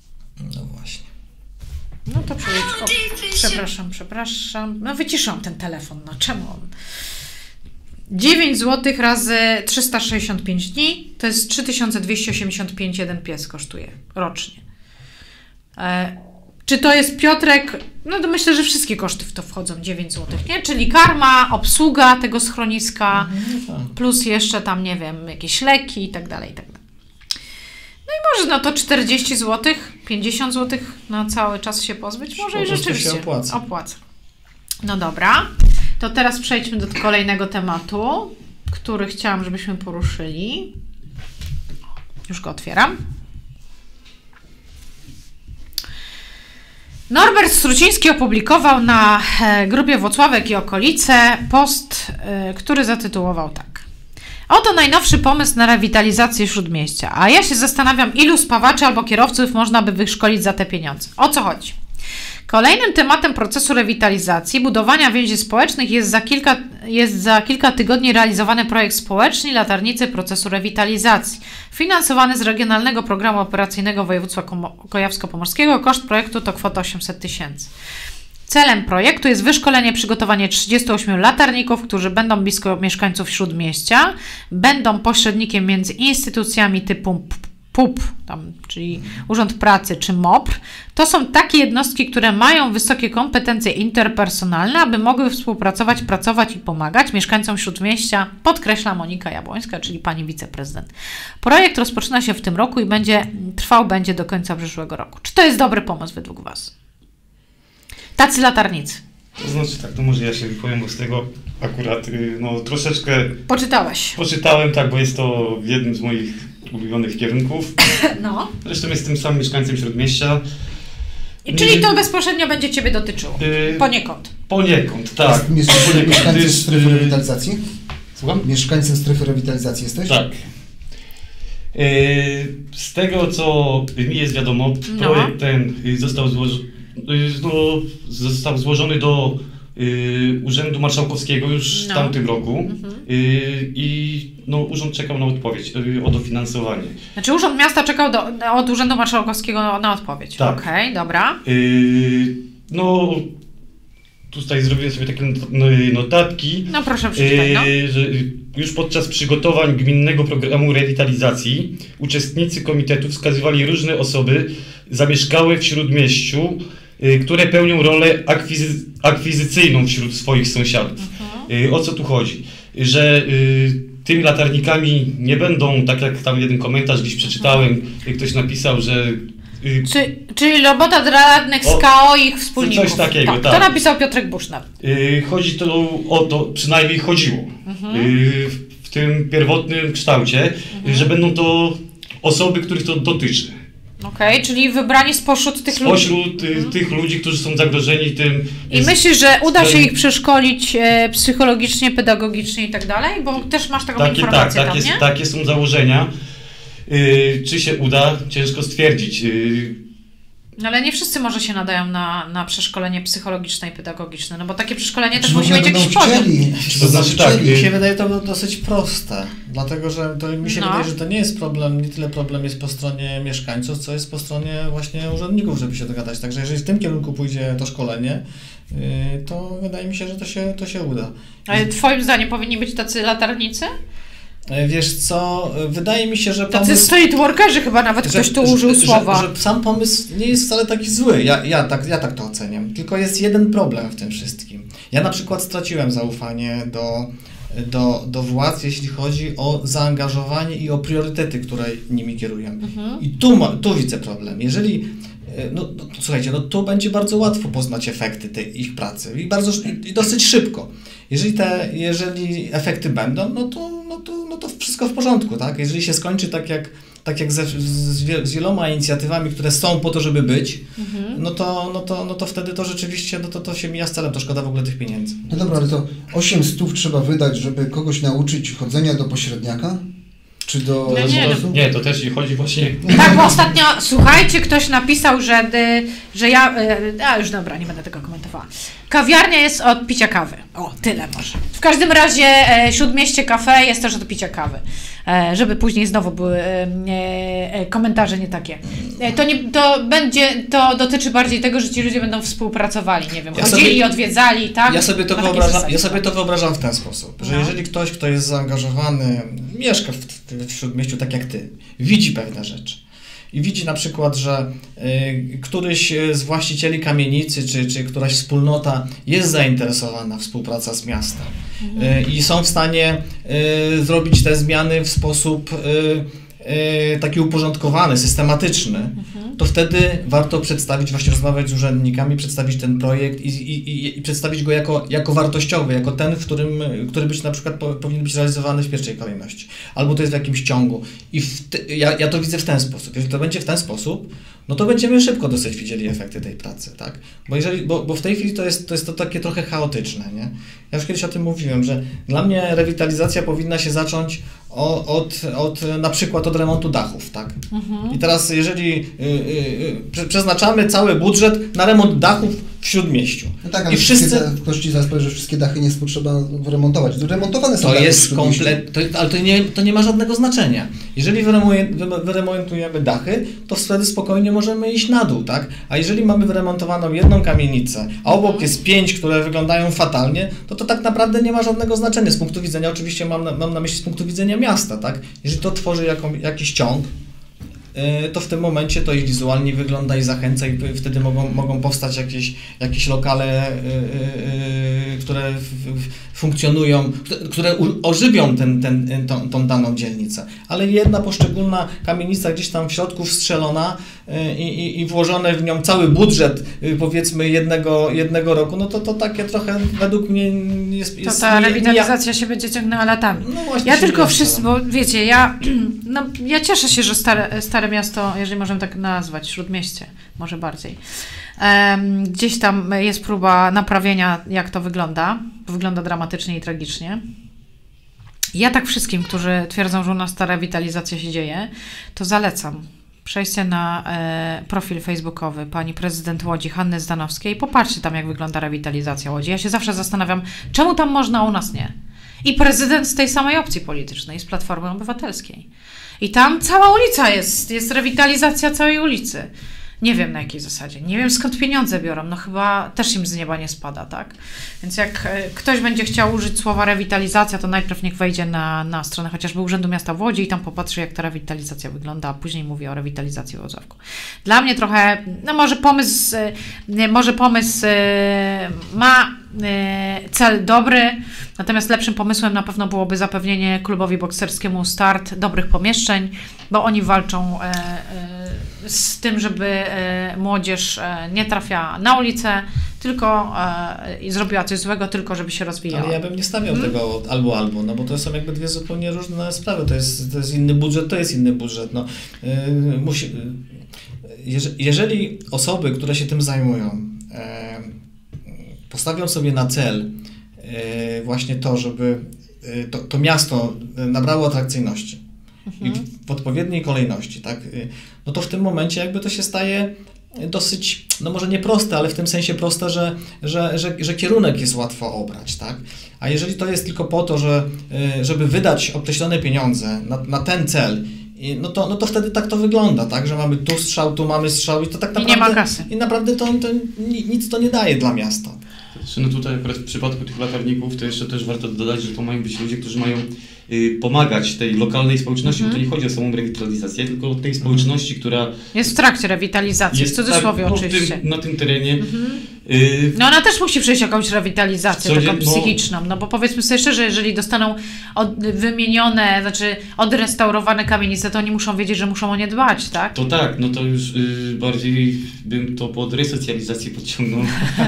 No właśnie. No to przejdź. O, przepraszam, przepraszam. No wyciszam ten telefon, no czemu on? dziewięć złotych razy trzysta sześćdziesiąt pięć dni to jest trzy tysiące dwieście osiemdziesiąt pięć jeden pies kosztuje rocznie. E, Czy to jest, Piotrek, no to myślę, że wszystkie koszty w to wchodzą, dziewięć złotych, nie? Czyli karma, obsługa tego schroniska, mhm, plus jeszcze tam, nie wiem, jakieś leki i tak dalej, i tak dalej. No i może no to czterdzieści złotych, pięćdziesiąt złotych na cały czas się pozbyć, może i rzeczywiście się opłaca. opłaca. No dobra, to teraz przejdźmy do kolejnego tematu, który chciałam, żebyśmy poruszyli. Już go otwieram. Norbert Struciński opublikował na grupie Włocławek i okolice post, który zatytułował tak. Oto najnowszy pomysł na rewitalizację Śródmieścia, a ja się zastanawiam, ilu spawaczy albo kierowców można by wyszkolić za te pieniądze. O co chodzi? Kolejnym tematem procesu rewitalizacji, budowania więzi społecznych jest za kilka, jest za kilka tygodni realizowany projekt Społeczni Latarnicy Procesu Rewitalizacji, finansowany z Regionalnego Programu Operacyjnego Województwa Kujawsko-Pomorskiego. Koszt projektu to kwota osiemset tysięcy. Celem projektu jest wyszkolenie, przygotowanie trzydziestu ośmiu latarników, którzy będą blisko mieszkańców Śródmieścia, będą pośrednikiem między instytucjami typu P U P, tam, czyli Urząd Pracy czy M O P R. To są takie jednostki, które mają wysokie kompetencje interpersonalne, aby mogły współpracować, pracować i pomagać mieszkańcom Śródmieścia, podkreśla Monika Jabłońska, czyli pani wiceprezydent. Projekt rozpoczyna się w tym roku i będzie trwał będzie do końca przyszłego roku. Czy to jest dobry pomysł według Was? Tacy latarnicy. To znaczy tak, to może ja się wypowiem, bo z tego akurat y, no, troszeczkę Poczytałeś. poczytałem, tak, bo jest to jednym z moich ulubionych kierunków. No. Zresztą jestem sam mieszkańcem Śródmieścia. I czyli to bezpośrednio będzie Ciebie dotyczyło? Yy, Poniekąd. Poniekąd, tak. Jesteś mieszkańcem Gdyż, strefy y, rewitalizacji? Słucham? Mieszkańcem strefy rewitalizacji jesteś? Tak. Yy, z tego, co mi jest wiadomo, No. projekt ten y, został, złoż, y, no, został złożony do y, Urzędu Marszałkowskiego już No. w tamtym roku Mhm. y, i no, urząd czekał na odpowiedź y, o dofinansowanie. Znaczy Urząd Miasta czekał do, od Urzędu Marszałkowskiego na, na odpowiedź. Tak. Okej, dobra. Y, no, tutaj zrobiłem sobie takie not- notatki. No proszę przeczytaj, no. Yy, że już podczas przygotowań gminnego programu rewitalizacji uczestnicy komitetu wskazywali różne osoby zamieszkałe w Śródmieściu, yy, które pełnią rolę akwizy- akwizycyjną wśród swoich sąsiadów. Mhm. Yy, o co tu chodzi? Że yy, tymi latarnikami nie będą, tak jak tam jeden komentarz gdzieś przeczytałem, yy, ktoś napisał, że yy, Czy, czyli robota dla radnych z O, K O i ich wspólników. coś takiego, tak. tak. To napisał Piotrek Buszner. Yy, chodzi to o to, przynajmniej chodziło yy, w, w tym pierwotnym kształcie, yy, że będą to osoby, których to dotyczy. Okej, czyli wybrani spośród tych ludzi. Spośród yy, tych ludzi, którzy są zagrożeni tym. I myślisz, że uda się Ten- ich przeszkolić e, psychologicznie, pedagogicznie i tak dalej? Bo też masz taką takie, tak, informację tam, takie, nie? takie są założenia. Yy, czy się uda? Ciężko stwierdzić. Yy, No ale nie wszyscy może się nadają na, na przeszkolenie psychologiczne i pedagogiczne, no bo takie przeszkolenie Czy też w musi ogóle mieć będą jakiś poziom. chcieli? Czy To znaczy tak, mi y- się wydaje to dosyć proste, dlatego że to mi się No. wydaje, że to nie jest problem, nie tyle problem jest po stronie mieszkańców, co jest po stronie właśnie urzędników, żeby się dogadać. Także jeżeli w tym kierunku pójdzie to szkolenie, yy, to wydaje mi się, że to się, to się uda. Ale twoim zdaniem powinni być tacy latarnicy? Yy, Wiesz co, yy, wydaje mi się, że Tacy pomysł... street workerzy chyba nawet że- ktoś tu że- użył że, słowa. Że, że sam pomysł nie jest wcale taki zły. Ja, ja, tak, ja tak to oceniam. Tylko jest jeden problem w tym wszystkim. Ja na przykład straciłem zaufanie do, do, do władz, jeśli chodzi o zaangażowanie i o priorytety, które nimi kierują. Mhm. I tu, ma, tu widzę problem. Jeżeli, e, no, no słuchajcie, no tu będzie bardzo łatwo poznać efekty tej ich pracy i, bardzo, sz- i dosyć szybko. Jeżeli te, jeżeli efekty będą, no to, no to, no to wszystko w porządku, tak? Jeżeli się skończy tak jak, tak jak ze, z, wie- z wieloma inicjatywami, które są po to, żeby być, Mhm. no to, no to, no to wtedy to rzeczywiście, no to, to się mija z celem, to szkoda w ogóle tych pieniędzy. No dobra, ale to osiem stów trzeba wydać, żeby kogoś nauczyć chodzenia do pośredniaka? Czy do No nie, ZOS-u? nie, to też chodzi właśnie. Tak, bo ostatnio, słuchajcie, ktoś napisał, że, y, że ja, y, a już dobra, nie będę tego komentowała. Kawiarnia jest od picia kawy. O, tyle może. W każdym razie e, Śródmieście Cafe jest też od picia kawy. E, żeby później znowu były e, e, komentarze nie takie. E, to, nie, to będzie, to dotyczy bardziej tego, że ci ludzie będą współpracowali, nie wiem, Ja chodzili, sobie- odwiedzali, tak? Ja sobie, to Na takiej wyobrażam, zasadzie. ja sobie to wyobrażam w ten sposób, że No. jeżeli ktoś, kto jest zaangażowany, mieszka w, w, w Śródmieściu tak jak ty, widzi pewne rzeczy i widzi na przykład, że y, któryś z właścicieli kamienicy, czy, czy któraś wspólnota jest zainteresowana współpracą z miastem y, i są w stanie y, zrobić te zmiany w sposób y, y, taki uporządkowany, systematyczny, to wtedy warto przedstawić, właśnie rozmawiać z urzędnikami, przedstawić ten projekt i, i, i, i przedstawić go jako, jako wartościowy, jako ten, w którym, który być na przykład po, powinien być realizowany w pierwszej kolejności. Albo to jest w jakimś ciągu. I w te, ja, ja to widzę w ten sposób. Jeżeli to będzie w ten sposób, no to będziemy szybko dosyć widzieli efekty tej pracy, tak? Bo, jeżeli, bo, bo w tej chwili to jest, to jest to takie trochę chaotyczne, nie? Ja już kiedyś o tym mówiłem, że dla mnie rewitalizacja powinna się zacząć o, od, od na przykład od remontu dachów, tak? Mhm. I teraz jeżeli y, y, y, prze- przeznaczamy cały budżet na remont dachów w Śródmieściu. No tak, ale I wszyscy... wszyscy... ktoś ci zaraz powie, że wszystkie dachy nie trzeba wyremontować. Remontowane są To dachy w jest Śródmieściu. komplet, to, ale to nie, to nie ma żadnego znaczenia. Jeżeli wyremontuj- wy- wyremontujemy dachy, to wtedy spokojnie możemy iść na dół, tak? A jeżeli mamy wyremontowaną jedną kamienicę, a obok jest pięć, które wyglądają fatalnie, to to tak naprawdę nie ma żadnego znaczenia. Z punktu widzenia, oczywiście mam na, mam na myśli z punktu widzenia miasta, tak? Jeżeli to tworzy jaką, jakiś ciąg, to w tym momencie to i wizualnie wygląda i zachęca i wtedy mogą, mogą powstać jakieś, jakieś lokale, które funkcjonują, które ożywią ten, ten, tą, tą daną dzielnicę. Ale jedna poszczególna kamienica gdzieś tam w środku wstrzelona i, i, i włożone w nią cały budżet powiedzmy jednego, jednego roku, no to to takie trochę według mnie jest... jest to ta nie, rewitalizacja nie, się będzie ciągnęła latami. No ja tylko wszyscy, bo wiecie, ja, no, ja cieszę się, że stare, stare miasto, jeżeli możemy tak nazwać, Śródmieście, może bardziej. Um, gdzieś tam jest próba naprawienia, jak to wygląda. Wygląda dramatycznie i tragicznie. Ja tak wszystkim, którzy twierdzą, że u nas ta rewitalizacja się dzieje, to zalecam przejście na e, profil facebookowy pani prezydent Łodzi Hanny Zdanowskiej. Popatrzcie tam, jak wygląda rewitalizacja Łodzi. Ja się zawsze zastanawiam, czemu tam można, a u nas nie. I prezydent z tej samej opcji politycznej, z Platformy Obywatelskiej. I tam cała ulica jest, jest rewitalizacja całej ulicy. Nie wiem na jakiej zasadzie, nie wiem skąd pieniądze biorą, no chyba też im z nieba nie spada, tak? Więc jak ktoś będzie chciał użyć słowa rewitalizacja, to najpierw niech wejdzie na, na stronę chociażby Urzędu Miasta w Łodzi i tam popatrzy, jak ta rewitalizacja wygląda, a później mówi o rewitalizacji w Łodzawku. Dla mnie trochę, no może pomysł, może pomysł ma cel dobry, natomiast lepszym pomysłem na pewno byłoby zapewnienie klubowi bokserskiemu Start dobrych pomieszczeń, bo oni walczą z tym, żeby młodzież nie trafiała na ulicę, tylko i zrobiła coś złego, tylko żeby się rozwijała. Ale ja bym nie stawiał hmm? tego albo albo, no bo to są jakby dwie zupełnie różne sprawy. To jest, to jest inny budżet, to jest inny budżet. No, yy, musi, yy, jeżeli osoby, które się tym zajmują, yy, postawią sobie na cel yy, właśnie to, żeby yy, to, to miasto nabrało atrakcyjności mhm. i w odpowiedniej kolejności, tak, yy, no to w tym momencie jakby to się staje dosyć, no może nie proste, ale w tym sensie proste, że, że, że, że kierunek jest łatwo obrać, tak? A jeżeli to jest tylko po to, że, żeby wydać określone pieniądze na, na ten cel, no to, no to wtedy tak to wygląda, tak? Że mamy tu strzał, tu mamy strzał i to tak naprawdę... I nie ma kasy. I naprawdę to, to nic to nie daje dla miasta. No tutaj akurat w przypadku tych latarników to jeszcze też warto dodać, że to mają być ludzie, którzy mają y, pomagać tej lokalnej społeczności, mm. bo to nie chodzi o samą rewitalizację, tylko o tej społeczności, która... Jest w trakcie rewitalizacji, jest, w cudzysłowie tak, no, oczywiście. Tym, na tym terenie. Mm-hmm. y, no ona też musi przejść jakąś rewitalizację codzien, taką psychiczną, no bo powiedzmy sobie szczerze, jeżeli dostaną od, wymienione, znaczy odrestaurowane kamienice, to oni muszą wiedzieć, że muszą o nie dbać, tak? To tak, no to już y, bardziej bym to pod resocjalizację podciągnął.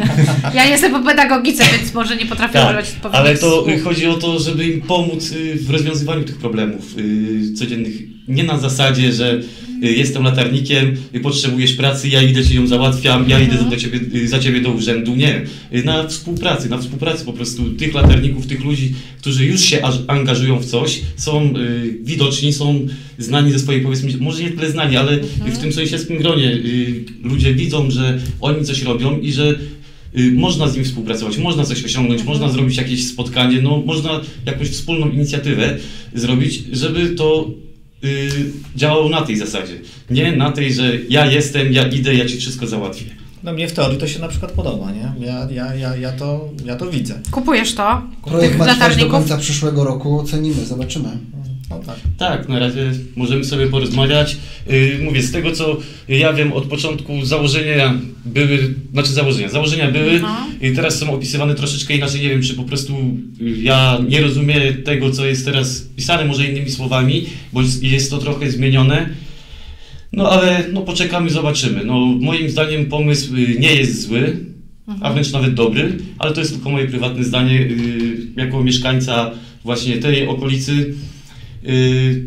Ja jestem po pedagogice, więc może nie potrafię tak, używać odpowiednich ale to słów. chodzi o to, żeby im pomóc w rozwiązywaniu tych problemów y, codziennych. Nie na zasadzie, że y, jestem latarnikiem, y, potrzebujesz pracy, ja idę ci ją załatwiam, ja idę do ciebie, y, za ciebie do urzędu. Nie. Y, na współpracy, na współpracy po prostu tych latarników, tych ludzi, którzy już się aż angażują w coś, są y, widoczni, są znani ze swojej, powiedzmy, może nie tyle znani, ale mhm. w tym sąsiedzkim gronie y, ludzie widzą, że oni coś robią i że Y, można z nim współpracować, można coś osiągnąć, można zrobić jakieś spotkanie, no można jakąś wspólną inicjatywę zrobić, żeby to y, działało na tej zasadzie. Nie na tej, że ja jestem, ja idę, ja ci wszystko załatwię. No mnie w teorii to się na przykład podoba, nie? Ja, ja, ja, ja, to, ja to widzę. Kupujesz to? Projekt ma trwać do końca przyszłego roku, ocenimy, zobaczymy. No tak. Tak, na razie możemy sobie porozmawiać. Yy, mówię, z tego co ja wiem, od początku założenia były, znaczy założenia, założenia były no. i teraz są opisywane troszeczkę inaczej, nie wiem, czy po prostu ja nie rozumiem tego, co jest teraz pisane, może innymi słowami, bo jest to trochę zmienione. No ale no poczekamy, zobaczymy. No moim zdaniem pomysł nie jest zły, mhm. a wręcz nawet dobry, ale to jest tylko moje prywatne zdanie yy, jako mieszkańca właśnie tej okolicy. Yy,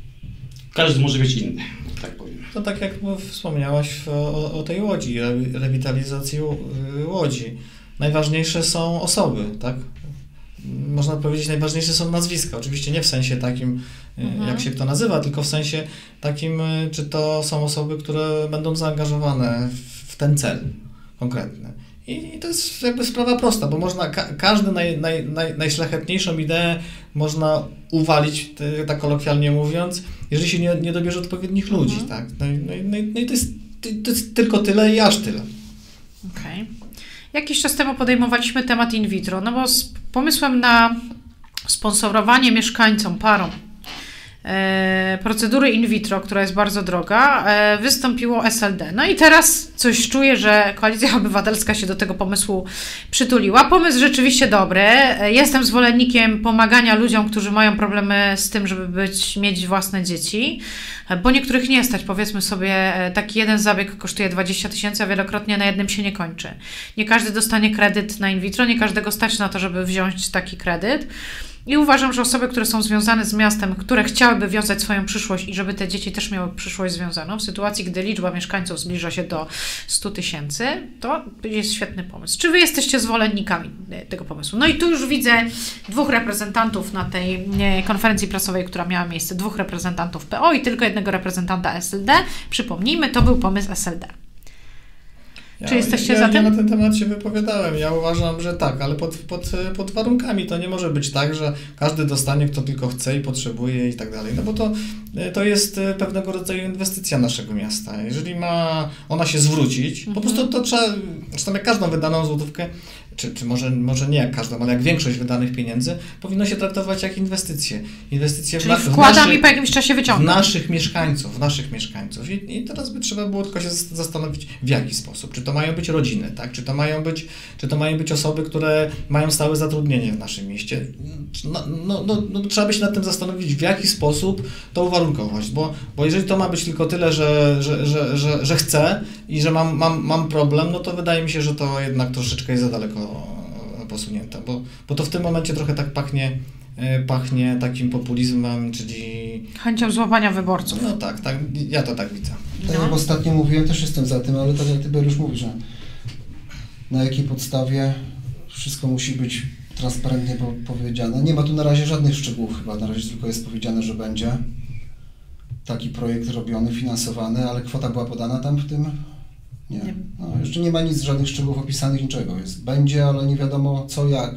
każdy może być inny, tak powiem. To tak jak wspomniałaś o, o tej Łodzi, rewitalizacji Łodzi. Najważniejsze są osoby, tak? Można powiedzieć, najważniejsze są nazwiska. Oczywiście nie w sensie takim, mhm. jak się kto nazywa, tylko w sensie takim, czy to są osoby, które będą zaangażowane w ten cel konkretny. I to jest jakby sprawa prosta, bo można ka każdy naj, naj, naj, najszlachetniejszą ideę można uwalić, tak kolokwialnie mówiąc, jeżeli się nie, nie dobierze odpowiednich ludzi, mhm. tak? No, no, no, no i to jest, to jest tylko tyle i aż tyle. Okej. Okay. Jakiś czas temu podejmowaliśmy temat in vitro, no bo z pomysłem na sponsorowanie mieszkańcom, parom e, procedury in vitro, która jest bardzo droga, e, wystąpiło S L D. No i teraz coś czuję, że Koalicja Obywatelska się do tego pomysłu przytuliła. Pomysł rzeczywiście dobry. E, jestem zwolennikiem pomagania ludziom, którzy mają problemy z tym, żeby być, mieć własne dzieci, e, bo niektórych nie stać. Powiedzmy sobie, e, taki jeden zabieg kosztuje dwadzieścia tysięcy, a wielokrotnie na jednym się nie kończy. Nie każdy dostanie kredyt na in vitro, nie każdego stać na to, żeby wziąć taki kredyt. I uważam, że osoby, które są związane z miastem, które chciałyby wiązać swoją przyszłość i żeby te dzieci też miały przyszłość związaną, w sytuacji, gdy liczba mieszkańców zbliża się do stu tysięcy, to jest świetny pomysł. Czy wy jesteście zwolennikami tego pomysłu? No i tu już widzę dwóch reprezentantów na tej konferencji prasowej, która miała miejsce, dwóch reprezentantów P O i tylko jednego reprezentanta S L D. Przypomnijmy, to był pomysł S L D. Ja, Czy jesteście ja, za ja tym? Ja na ten temat się wypowiadałem. Ja uważam, że tak, ale pod, pod, pod warunkami. To nie może być tak, że każdy dostanie, kto tylko chce i potrzebuje i tak dalej. No bo to, to jest pewnego rodzaju inwestycja naszego miasta. Jeżeli ma ona się zwrócić, mhm. po prostu to trzeba, zresztą jak każdą wydaną złotówkę, czy, czy może, może nie jak każdą, ale jak większość wydanych pieniędzy, powinno się traktować jak inwestycje. Inwestycje Czyli w, na, wkładam w naszych, i po jakimś czasie wyciągam. W naszych mieszkańców, w naszych mieszkańców. I, I teraz by trzeba było tylko się zastanowić, w jaki sposób. Czy to mają być rodziny, tak? Czy to mają być, czy to mają być osoby, które mają stałe zatrudnienie w naszym mieście. No, no, no, no, trzeba by się nad tym zastanowić, w jaki sposób to uwarunkować, bo, bo jeżeli to ma być tylko tyle, że, że, że, że, że chcę i że mam, mam, mam problem, no to wydaje mi się, że to jednak troszeczkę jest za daleko posunięte, bo, bo to w tym momencie trochę tak pachnie, pachnie takim populizmem, czyli... chęcią złapania wyborców. No tak, tak, ja to tak widzę. Tak jak ostatnio mówiłem, też jestem za tym, ale tak jak ty Belusz mówi, że na jakiej podstawie wszystko musi być transparentnie powiedziane. Nie ma tu na razie żadnych szczegółów chyba, na razie tylko jest powiedziane, że będzie taki projekt robiony, finansowany, ale kwota była podana tam w tym? Nie. No, jeszcze nie ma nic, żadnych szczegółów opisanych, niczego. Jest, będzie, ale nie wiadomo co, jak.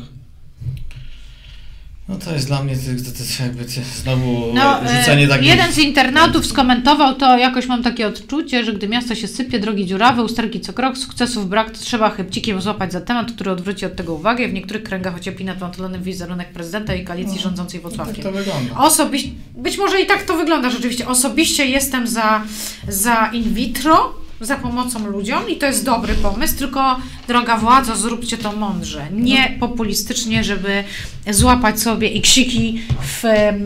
No to jest dla mnie to, to, to jakby to znowu no, rzucanie takich... Jeden z internautów skomentował to, jakoś mam takie odczucie, że gdy miasto się sypie, drogi dziurawe, usterki co krok, sukcesów brak, to trzeba chybcikiem złapać za temat, który odwróci od tego uwagę. W niektórych kręgach ociepi nadwątlony wizerunek prezydenta i koalicji no, rządzącej Włocławkiem. Tak to wygląda. Osobiście, być może i tak to wygląda rzeczywiście. Osobiście jestem za, za in vitro, za pomocą ludziom i to jest dobry pomysł, tylko droga władzo, zróbcie to mądrze, nie populistycznie, żeby złapać sobie iksiki w,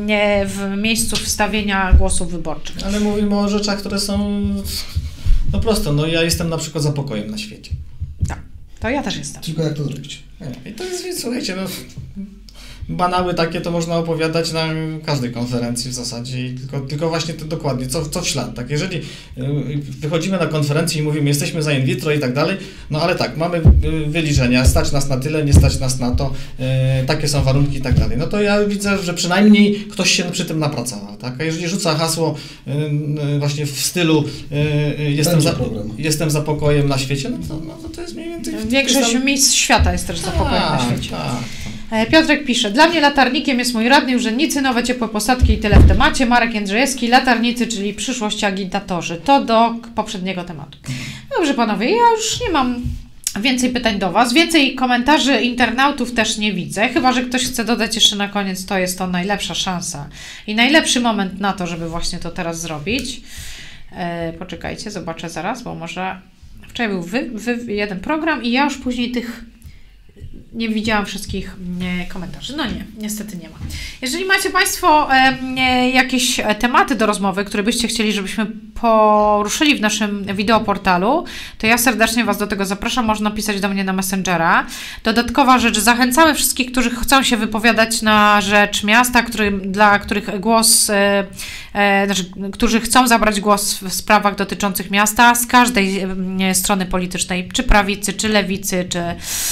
w miejscu wstawienia głosów wyborczych. Ale mówimy o rzeczach, które są no prosto, no ja jestem na przykład za pokojem na świecie. Tak, to ja też jestem. Tylko jak to zrobić? I to jest, słuchajcie, no banały takie to można opowiadać na każdej konferencji w zasadzie i tylko, tylko właśnie to dokładnie, co, co w ślad, tak, jeżeli wychodzimy na konferencję i mówimy, jesteśmy za in vitro i tak dalej, no ale tak, mamy wyliczenia, stać nas na tyle, nie stać nas na to, yy, takie są warunki i tak dalej, no to ja widzę, że przynajmniej ktoś się przy tym napracował, tak, a jeżeli rzuca hasło yy, właśnie w stylu yy, jestem, za, jestem za pokojem na świecie, no to, no to jest mniej więcej... Większość tam... miejsc świata jest też za pokojem na świecie. Tak, tak. Piotrek pisze, dla mnie latarnikiem jest mój radny, urzędnicy, nowe ciepłe posadki i tyle w temacie. Marek Jędrzejewski, latarnicy, czyli przyszłość agitatorzy. To do poprzedniego tematu. Dobrze panowie, ja już nie mam więcej pytań do was. Więcej komentarzy internautów też nie widzę. Chyba że ktoś chce dodać jeszcze na koniec, to jest to najlepsza szansa i najlepszy moment na to, żeby właśnie to teraz zrobić. E, poczekajcie, zobaczę zaraz, bo może wczoraj był wy, wy, jeden program i ja już później tych nie widziałam wszystkich nie, komentarzy. No nie, niestety nie ma. Jeżeli macie Państwo e, e, jakieś tematy do rozmowy, które byście chcieli, żebyśmy poruszyli w naszym wideoportalu, to ja serdecznie Was do tego zapraszam. Można pisać do mnie na Messengera. Dodatkowa rzecz, zachęcamy wszystkich, którzy chcą się wypowiadać na rzecz miasta, który, dla których głos, e, e, znaczy, którzy chcą zabrać głos w sprawach dotyczących miasta z każdej e, strony politycznej, czy prawicy, czy lewicy, czy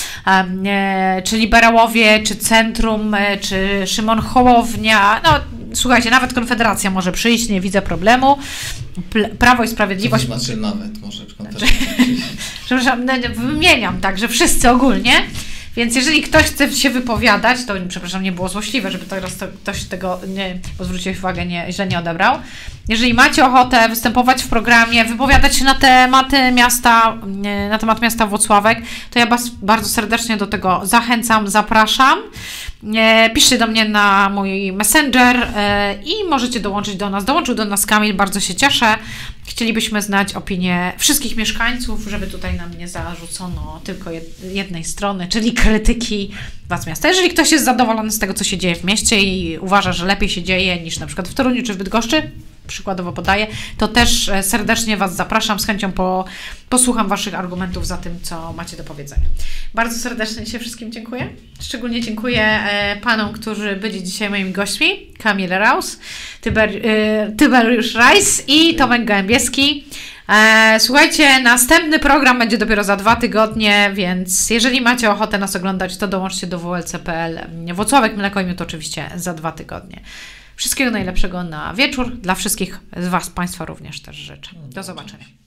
e, czy liberałowie, czy centrum, czy Szymon Hołownia. No, słuchajcie, nawet Konfederacja może przyjść, nie widzę problemu. Prawo i Sprawiedliwość... To znaczy nawet może Konfederacja przyjść. Przepraszam, wymieniam tak, że wszyscy ogólnie. Więc jeżeli ktoś chce się wypowiadać, to przepraszam, nie było złośliwe, żeby teraz to, ktoś tego, nie, bo zwróciłeś uwagę, nie, źle nie odebrał. Jeżeli macie ochotę występować w programie, wypowiadać się na tematy miasta, na temat miasta Włocławek, to ja Was bardzo serdecznie do tego zachęcam, zapraszam. Piszcie do mnie na mój Messenger i możecie dołączyć do nas. Dołączył do nas Kamil, bardzo się cieszę. Chcielibyśmy znać opinię wszystkich mieszkańców, żeby tutaj nam nie zarzucono tylko jednej strony, czyli krytyki władz miasta. Jeżeli ktoś jest zadowolony z tego, co się dzieje w mieście i uważa, że lepiej się dzieje niż na przykład w Toruniu czy w Bydgoszczy, przykładowo podaję, to też serdecznie Was zapraszam, z chęcią po, posłucham Waszych argumentów za tym, co macie do powiedzenia. Bardzo serdecznie dzisiaj wszystkim dziękuję. Szczególnie dziękuję e, Panom, którzy byli dzisiaj moimi gośćmi. Kamil Raus, Tyber, e, Tyberiusz Rajs i Tomek Gołębieski. E, słuchajcie, następny program będzie dopiero za dwa tygodnie, więc jeżeli macie ochotę nas oglądać, to dołączcie do W L C kropka P L. Włocławek, Mleko i Miód oczywiście za dwa tygodnie. Wszystkiego najlepszego na wieczór. Dla wszystkich z Was, Państwa również też życzę. Do zobaczenia.